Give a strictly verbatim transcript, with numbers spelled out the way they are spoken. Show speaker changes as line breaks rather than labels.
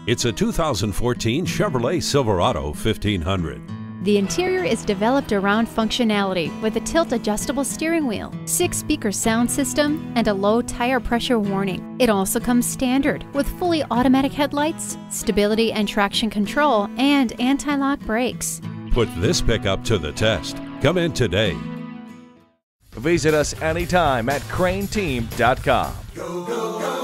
It's a two thousand fourteen Chevrolet Silverado fifteen hundred.
The interior is developed around functionality with a tilt-adjustable steering wheel, six-speaker sound system, and a low tire pressure warning. It also comes standard with fully automatic headlights, stability and traction control, and anti-lock brakes.
Put this pickup to the test. Come in today.
Visit us anytime at crain team dot com.
Go, go, go.